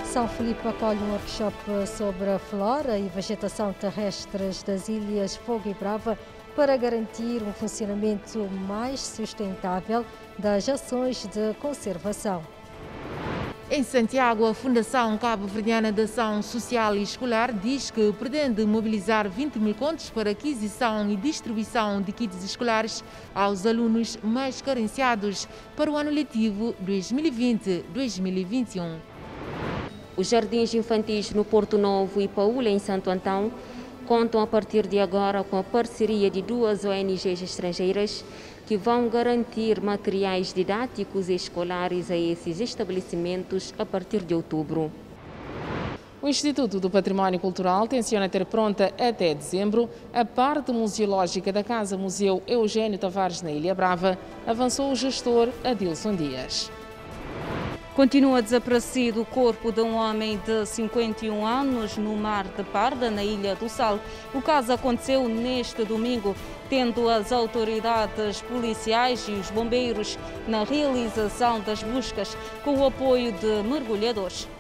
São Filipe acolhe um workshop sobre a flora e vegetação terrestres das ilhas Fogo e Brava para garantir um funcionamento mais sustentável das ações de conservação. Em Santiago, a Fundação Cabo-Verdiana de Ação Social e Escolar diz que pretende mobilizar 20 mil contos para aquisição e distribuição de kits escolares aos alunos mais carenciados para o ano letivo 2020-2021. Os jardins infantis no Porto Novo e Paúla, em Santo Antão, contam a partir de agora com a parceria de 2 ONGs estrangeiras que vão garantir materiais didáticos e escolares a esses estabelecimentos a partir de outubro. O Instituto do Património Cultural tenciona ter pronta até dezembro a parte museológica da Casa Museu Eugênio Tavares na Ilha Brava, avançou o gestor Adilson Dias. Continua desaparecido o corpo de um homem de 51 anos no Mar de Parda, na Ilha do Sal. O caso aconteceu neste domingo, tendo as autoridades policiais e os bombeiros na realização das buscas com o apoio de mergulhadores.